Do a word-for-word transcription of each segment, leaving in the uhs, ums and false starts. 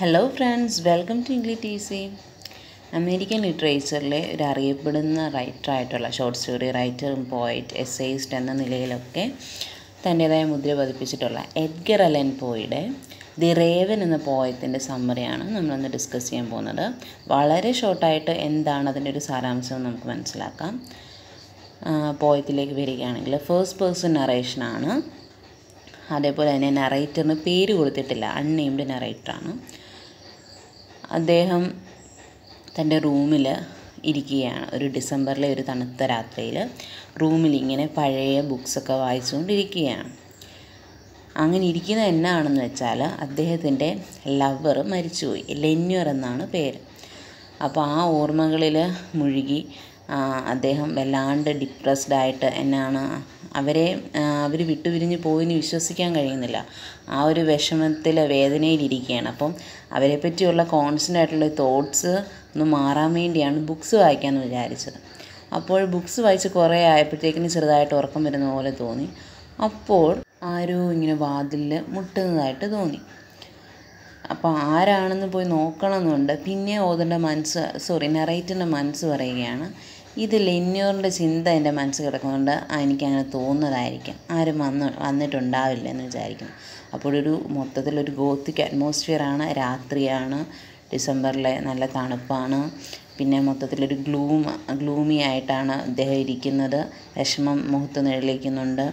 Hello friends, welcome to EngLit Easy. American ലിറ്ററേച്ചറിലെ ഒരു അറിയപ്പെടുന്ന റൈറ്ററായിട്ടുള്ള ഷോർട്ട് സ്റ്റോറി റൈറ്ററും പോയറ്റ് എസ്സേയിസ്റ്റ് എന്ന നിലയിലൊക്കെ തൻ്റേതായ മുദ്ര പതിപ്പിച്ചിട്ടുള്ള എഡ്ഗർ അലൻ പോയുടെ ദി റേവൻ എന്ന പോയത്തിൻ്റെ സമ്മറിയാണ് നമ്മളൊന്ന് ഡിസ്കസ് ചെയ്യാൻ പോകുന്നത്. വളരെ ഷോർട്ടായിട്ട് എന്താണ് അതിൻ്റെ ഒരു സാരാംശം നമുക്ക് മനസ്സിലാക്കാം. പോയത്തിലേക്ക് വരികയാണെങ്കിൽ ഫസ്റ്റ് പേഴ്സൺ നറേഷനാണ്. അതേപോലെ തന്നെ നറേറ്ററിന് പേര് കൊടുത്തിട്ടില്ല, അൺനെയിംഡ് നറേറ്ററാണ്. അദ്ദേഹം തൻ്റെ റൂമിൽ ഇരിക്കുകയാണ്. ഒരു ഡിസംബറിലെ ഒരു തണുത്ത രാത്രിയിൽ റൂമിൽ ഇങ്ങനെ പഴയ ബുക്സൊക്കെ വായിച്ചുകൊണ്ടിരിക്കുകയാണ്. അങ്ങനെ ഇരിക്കുന്നത് എന്നാണെന്ന് വെച്ചാൽ അദ്ദേഹത്തിൻ്റെ ലവർ മരിച്ചുപോയി. ലെന്യൂർ എന്നാണ് പേര്. അപ്പോൾ ആ ഓർമ്മകളിൽ മുഴുകി അദ്ദേഹം വല്ലാണ്ട് ഡിപ്രസ്ഡ് ആയിട്ട് എന്നാണ് അവരെ അവർ വിട്ടുപിരിഞ്ഞ് പോയിന്ന് വിശ്വസിക്കാൻ കഴിയുന്നില്ല. ആ ഒരു വിഷമത്തിൽ വേദനയിലിരിക്കുകയാണ്. അപ്പം അവരെ പറ്റിയുള്ള കോൺസ്റ്റൻ്റ് ആയിട്ടുള്ള തോട്ട്സ് ഒന്ന് മാറാൻ വേണ്ടിയാണ് ബുക്സ് വായിക്കാമെന്ന് വിചാരിച്ചത്. അപ്പോൾ ബുക്സ് വായിച്ച് കുറേ ആയപ്പോഴത്തേക്കിന് ചെറുതായിട്ട് ഉറക്കം വരുന്ന പോലെ തോന്നി. അപ്പോൾ ആരോ ഇങ്ങനെ വാതിലിൽ മുട്ടുന്നതായിട്ട് തോന്നി. അപ്പോൾ ആരാണെന്ന് പോയി നോക്കണമെന്നുണ്ട്. പിന്നെ ഓതൻ്റെ മനസ്സ് സോറി നറേറ്ററിൻ്റെ മനസ്സ് പറയുകയാണ്, ഇത് ലെന്യൂറിൻ്റെ ചിന്ത എൻ്റെ മനസ്സ് കിടക്കുന്നുണ്ട്, എനിക്കങ്ങനെ തോന്നുന്നതായിരിക്കും, ആരും വന്ന് വന്നിട്ടുണ്ടാവില്ല എന്ന് വിചാരിക്കുന്നു. അപ്പോഴൊരു മൊത്തത്തിലൊരു ഗോത്തിക് അറ്റ്മോസ്ഫിയറാണ്. രാത്രിയാണ്, ഡിസംബറിലെ നല്ല തണുപ്പാണ്. പിന്നെ മൊത്തത്തിലൊരു ഗ്ലൂം ഗ്ലൂമി ആയിട്ടാണ് അദ്ദേഹം ഇരിക്കുന്നത്. വിഷമം മുഖത്ത് നിഴലിക്കുന്നുണ്ട്.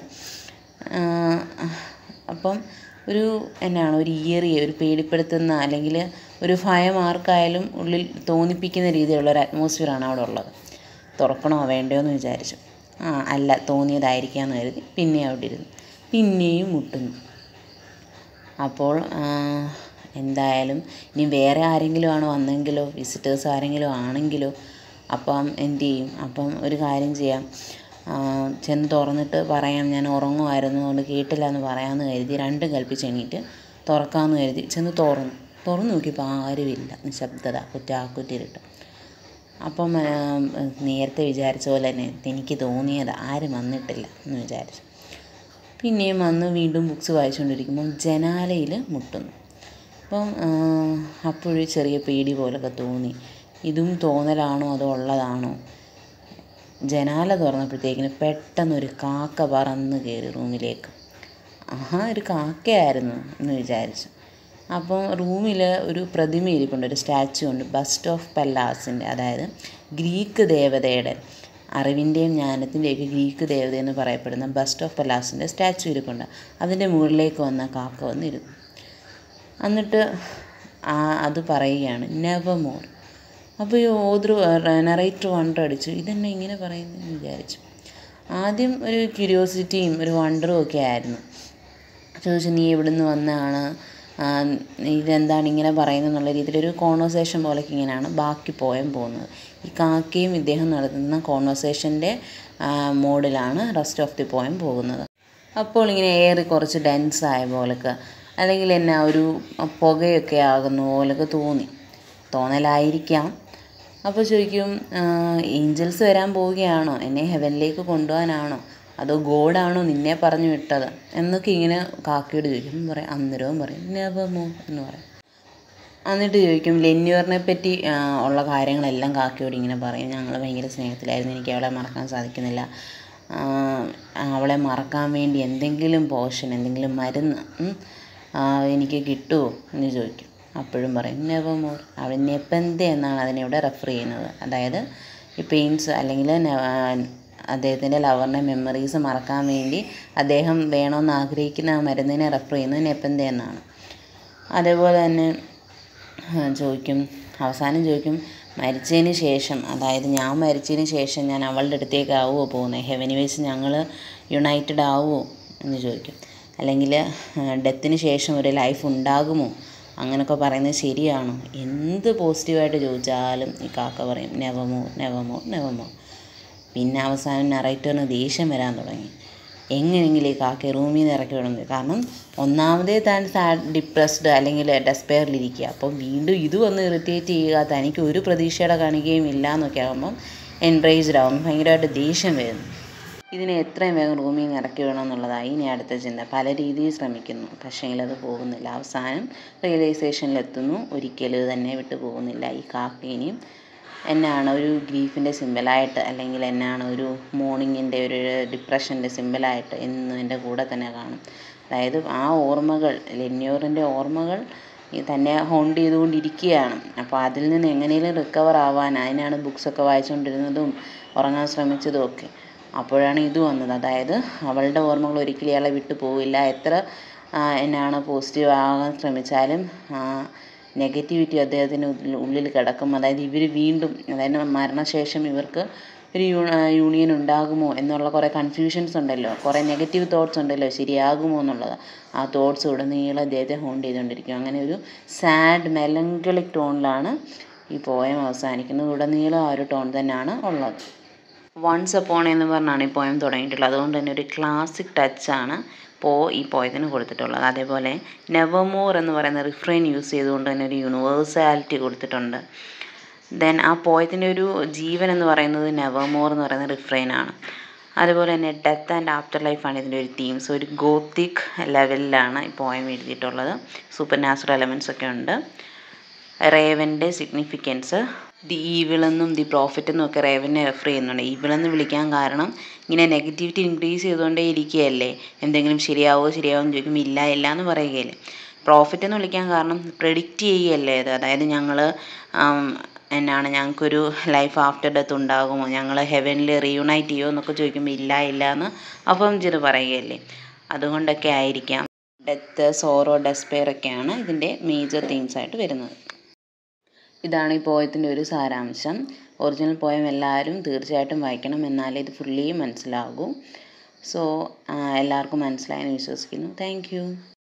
അപ്പം ഒരു എന്നാണ് ഒരു ഇയറിയ ഒരു പേടിപ്പെടുത്തുന്ന അല്ലെങ്കിൽ ഒരു ഭയം ആർക്കായാലും ഉള്ളിൽ തോന്നിപ്പിക്കുന്ന രീതിയിലുള്ള ഒരു അറ്റ്മോസ്ഫിയറാണ് അവിടെ ഉള്ളത്. തുറക്കണോ വേണ്ടയോ എന്ന് വിചാരിച്ചു. ആ അല്ല, തോന്നിയതായിരിക്കാമെന്ന് കരുതി പിന്നെ അവിടെ ഇരുന്നു. പിന്നെയും മുട്ടുന്നു. അപ്പോൾ എന്തായാലും ഇനി വേറെ ആരെങ്കിലും ആണ് വന്നെങ്കിലോ വിസിറ്റേഴ്സ് ആരെങ്കിലും ആണെങ്കിലോ അപ്പം എന്തു ചെയ്യും? അപ്പം ഒരു കാര്യം ചെയ്യാം, ചെന്ന് തുറന്നിട്ട് പറയാം, ഞാൻ ഉറങ്ങുമായിരുന്നു അതുകൊണ്ട് കേട്ടില്ല എന്ന് പറയാമെന്ന് കരുതി രണ്ടും കൽപ്പിച്ച് എണീറ്റ് തുറക്കാമെന്ന് കരുതി ചെന്ന് തുറന്നു തുറന്നു നോക്കിയപ്പോൾ ആരുമില്ല. നിശബ്ദത, കുറ്റാക്കുറ്റിരുട്ട്. അപ്പം നേരത്തെ വിചാരിച്ച പോലെ തന്നെ എനിക്ക് തോന്നിയത് ആരും വന്നിട്ടില്ല എന്ന് വിചാരിച്ചു. പിന്നെയും വന്ന് വീണ്ടും ബുക്സ് വായിച്ചുകൊണ്ടിരിക്കുമ്പം ജനാലയിൽ മുട്ടുന്നു. അപ്പം അപ്പോഴൊരു ചെറിയ പേടി പോലൊക്കെ തോന്നി. ഇതും തോന്നലാണോ അതോ ഉള്ളതാണോ? ജനാല തുറന്നപ്പോഴത്തേക്കിന് പെട്ടെന്നൊരു കാക്ക പറന്ന് കയറി റൂമിലേക്ക്. ആഹാ, ഒരു കാക്കയായിരുന്നു എന്ന് വിചാരിച്ചു. അപ്പം റൂമിൽ ഒരു പ്രതിമ ഇരിപ്പുണ്ട്, ഒരു സ്റ്റാച്ചു ഉണ്ട്, ബസ്റ്റ് ഓഫ് പല്ലാസിൻ്റെ, അതായത് ഗ്രീക്ക് ദേവതയുടെ, അറിവിൻ്റെയും ജ്ഞാനത്തിൻ്റെയൊക്കെ ഗ്രീക്ക് ദേവത എന്ന് പറയപ്പെടുന്ന ബസ്റ്റ് ഓഫ് പല്ലാസിൻ്റെ സ്റ്റാച്ചു ഇരിപ്പുണ്ട്. അതിൻ്റെ മുകളിലേക്ക് വന്ന കാക്ക വന്നിരുന്നു. എന്നിട്ട് അത് പറയുകയാണ് നെവർ മോർ. അപ്പോൾ ഈ ഓതർ നറേറ്റർ വണ്ടർ അടിച്ചു, ഇതെന്നെ ഇങ്ങനെ പറയുന്നതെന്ന് വിചാരിച്ചു. ആദ്യം ഒരു ക്യൂരിയോസിറ്റിയും ഒരു വണ്ടറും ഒക്കെ ആയിരുന്നു. ചോദിച്ചു, നീ എവിടെ നിന്ന് വന്നതാണ്, ഇതെന്താണ് ഇങ്ങനെ പറയുന്നത് എന്നുള്ള രീതിയിലൊരു കോൺവെർസേഷൻ പോലെയൊക്കെ ഇങ്ങനെയാണ് ബാക്കി പോയം പോകുന്നത്. ഈ കാക്കയും ഇദ്ദേഹം നടത്തുന്ന കോൺവെർസേഷൻ്റെ മോഡിലാണ് റെസ്റ്റ് ഓഫ് ദി പോയം പോകുന്നത്. അപ്പോൾ ഇങ്ങനെ ഏറി കുറച്ച് ഡെൻസായ പോലൊക്കെ അല്ലെങ്കിൽ എന്നാ ഒരു പുകയൊക്കെ ആകുന്ന പോലൊക്കെ തോന്നി. തോന്നലായിരിക്കാം. അപ്പോൾ ചോദിക്കും, ഏഞ്ചൽസ് വരാൻ പോവുകയാണോ, എന്നെ ഹെവനിലേക്ക് കൊണ്ടുപോകാനാണോ, അതോ ഗോഡാണോ നിന്നെ പറഞ്ഞു വിട്ടത് എന്നൊക്കെ ഇങ്ങനെ കാക്കയോട് ചോദിക്കും. പറയും അന്നേരവും പറയും നെവർ മോർ എന്ന് പറയും. എന്നിട്ട് ചോദിക്കും ലെന്യൂറിനെ പറ്റി ഉള്ള കാര്യങ്ങളെല്ലാം കാക്കയോട് ഇങ്ങനെ പറയും. ഞങ്ങൾ ഭയങ്കര സ്നേഹത്തിലായിരുന്നു, എനിക്ക് അവളെ മറക്കാൻ സാധിക്കുന്നില്ല, അവളെ മറക്കാൻ വേണ്ടി എന്തെങ്കിലും പോഷൻ എന്തെങ്കിലും മരുന്ന് എനിക്ക് കിട്ടുമോ എന്ന് ചോദിക്കും. അപ്പോഴും പറയും നെവർ മോർ. അവൾ നെപ്പന്തെ എന്നാണ് അതിനിവിടെ റെഫർ ചെയ്യുന്നത്. അതായത് ഈ പെയിൻസ് അല്ലെങ്കിൽ അദ്ദേഹത്തിൻ്റെ ലവറിൻ്റെ മെമ്മറീസ് മറക്കാൻ വേണ്ടി അദ്ദേഹം വേണമെന്ന് ആഗ്രഹിക്കുന്ന ആ മരുന്നിനെ റെഫർ ചെയ്യുന്നത് നെപ്പന്തെ എന്നാണ്. അതേപോലെ തന്നെ ചോദിക്കും, അവസാനം ചോദിക്കും, മരിച്ചതിന് ശേഷം, അതായത് ഞാൻ മരിച്ചതിന് ശേഷം ഞാൻ അവളുടെ അടുത്തേക്ക് ആവുമോ പോകുന്നത്, ഹെവനി വെച്ച് ഞങ്ങൾ യുണൈറ്റഡ് ആവുമോ എന്ന് ചോദിക്കും. അല്ലെങ്കിൽ ഡെത്തിന് ശേഷം ഒരു ലൈഫ് ഉണ്ടാകുമോ, അങ്ങനെയൊക്കെ പറയുന്നത് ശരിയാണോ? എന്ത് പോസിറ്റീവായിട്ട് ചോദിച്ചാലും ഈ കാക്ക പറയും never more never more never more. പിന്നെ അവസാനം നറേറ്ററിന് ദേഷ്യം വരാൻ തുടങ്ങി. എങ്ങനെയെങ്കിലും ഈ കാക്കയെ റൂമിൽ നിന്ന് ഇറക്കി വിടുന്നത്. കാരണം ഒന്നാമതേ താൻ സാഡ് ഡിപ്രസ്ഡ് അല്ലെങ്കിൽ ഡെസ്പെയറിലിരിക്കുക, അപ്പം വീണ്ടും ഇത് വന്ന് ഇറിറ്റേറ്റ് ചെയ്യുക, തനിക്ക് ഒരു പ്രതീക്ഷയുടെ കാണിക്കുകയും ഇല്ല എന്നൊക്കെ ആകുമ്പം എൻറേജ്ഡ് ആകും, ഭയങ്കരമായിട്ട് ദേഷ്യം വരുന്നു. ഇതിനെ എത്രയും വേഗം റൂമിൽ നിന്ന് ഇറക്കി വിടണമെന്നുള്ളതായി ഇനി അടുത്ത ചിന്ത. പല രീതിയിൽ ശ്രമിക്കുന്നു, പക്ഷേങ്കിൽ അത് പോകുന്നില്ല. അവസാനം റിയലൈസേഷനിലെത്തുന്നു, ഒരിക്കലും ഇത് തന്നെ വിട്ടു പോകുന്നില്ല. ഈ കാക്കയിനിയും എന്നാണ് ഒരു ഗ്രീഫിൻ്റെ സിമ്പലായിട്ട്, അല്ലെങ്കിൽ എന്നാണ് ഒരു മോർണിംഗിൻ്റെ ഒരു ഡിപ്രഷൻ്റെ സിമ്പലായിട്ട് എന്നും എൻ്റെ കൂടെ തന്നെ കാണും. അതായത് ആ ഓർമ്മകൾ, ലെന്യോറിൻ്റെ ഓർമ്മകൾ തന്നെ ഹോണ്ട് ചെയ്തുകൊണ്ടിരിക്കുകയാണ്. അപ്പോൾ അതിൽ നിന്ന് എങ്ങനെയും റിക്കവർ ആവാൻ, അതിനാണ് ബുക്സൊക്കെ വായിച്ചുകൊണ്ടിരുന്നതും ഉറങ്ങാൻ ശ്രമിച്ചതും ഒക്കെ. അപ്പോഴാണ് ഇത് വന്നത്. അതായത് അവളുടെ ഓർമ്മകൾ ഒരിക്കലും ഇയാളെ വിട്ടു പോവില്ല. എത്ര എന്നാണ് പോസിറ്റീവ് ആകാൻ ശ്രമിച്ചാലും നെഗറ്റിവിറ്റി അദ്ദേഹത്തിന് ഉള്ളിൽ കിടക്കും. അതായത് ഇവർ വീണ്ടും, അതായത് മരണശേഷം ഇവർക്ക് ഒരു യൂണിയൻ ഉണ്ടാകുമോ എന്നുള്ള കുറേ കൺഫ്യൂഷൻസ് ഉണ്ടല്ലോ, കുറേ നെഗറ്റീവ് തോട്ട്സ് ഉണ്ടല്ലോ, ശരിയാകുമോ എന്നുള്ളത്. ആ തോട്ട്സ് ഉടനീളം അദ്ദേഹത്തെ ഹോണ്ട് ചെയ്തുകൊണ്ടിരിക്കും. അങ്ങനെ ഒരു സാഡ് മെലങ്കളിക് ടോണിലാണ് ഈ പോയം അവസാനിക്കുന്നത്. ഉടനീളം ആ ഒരു ടോൺ തന്നെയാണ് ഉള്ളത്. വൺസ് അപ്പോൺ എന്ന് പറഞ്ഞാണ് ഈ പോയം തുടങ്ങിയിട്ടുള്ളത്. അതുകൊണ്ട് തന്നെ ഒരു ക്ലാസിക് ടച്ചാണ് പോ ഈ പോയത്തിന് കൊടുത്തിട്ടുള്ളത്. അതേപോലെ നെവർമോർ എന്ന് പറയുന്ന റിഫ്രെയിൻ യൂസ് ചെയ്തുകൊണ്ട് തന്നെ ഒരു യൂണിവേഴ്സാലിറ്റി കൊടുത്തിട്ടുണ്ട്. ദെൻ ആ പോയത്തിൻ്റെ ഒരു ജീവൻ എന്ന് പറയുന്നത് നെവർമോർ എന്ന് പറയുന്ന റിഫ്രെയിനാണ്. അതുപോലെ തന്നെ ഡെത്ത് ആൻഡ് ആഫ്റ്റർ ലൈഫാണ് ഇതിൻ്റെ ഒരു തീം. സോ ഒരു ഗോത്തിക് ലെവലിലാണ് ഈ പോയം എഴുതിയിട്ടുള്ളത്. സൂപ്പർ നാച്ചുറൽ എലമെൻറ്റ്സ് ഒക്കെ ഉണ്ട്. റേവൻ്റെ സിഗ്നിഫിക്കൻസ്, ദി ഈവിളെന്നും ദി പ്രോഫിറ്റ് എന്നും ഒക്കെ റേവനെ റെഫർ ചെയ്യുന്നുണ്ട്. ഈവിളെന്ന് വിളിക്കാൻ കാരണം ഇങ്ങനെ നെഗറ്റിവിറ്റി ഇൻക്രീസ് ചെയ്തുകൊണ്ടേ ഇരിക്കുകയല്ലേ, എന്തെങ്കിലും ശരിയാവോ ശരിയാവോ എന്ന് ചോദിക്കുമ്പോൾ ഇല്ല ഇല്ല എന്ന് പറയുകയല്ലേ. പ്രോഫിറ്റ് എന്ന് വിളിക്കാൻ കാരണം പ്രെഡിക്റ്റ് ചെയ്യുകയല്ലേ അത്. അതായത് ഞങ്ങൾ എന്നാണ് ഞങ്ങൾക്കൊരു ലൈഫ് ആഫ്റ്റർ ഡെത്ത് ഉണ്ടാകുമോ, ഞങ്ങൾ ഹെവനിൽ റീയൂണൈറ്റ് ചെയ്യുമോ എന്നൊക്കെ ചോദിക്കുമ്പോൾ ഇല്ല ഇല്ല എന്ന് അപ്പം ചെയ്ത് പറയുകയല്ലേ. അതുകൊണ്ടൊക്കെ ആയിരിക്കാം ഡെത്ത്, സോറോ, ഡെസ്പെയർ ഒക്കെയാണ് ഇതിൻ്റെ മേജർ തീംസ് ആയിട്ട് വരുന്നത്. ഇതാണ് ഈ പോയത്തിൻ്റെ ഒരു സാരാംശം. ഒറിജിനൽ പോയം എല്ലാവരും തീർച്ചയായിട്ടും വായിക്കണം, എന്നാലേ ഇത് ഫുള്ളി മനസ്സിലാകൂ. സോ എല്ലാവർക്കും മനസ്സിലായെന്ന് വിശ്വസിക്കുന്നു. Thank U.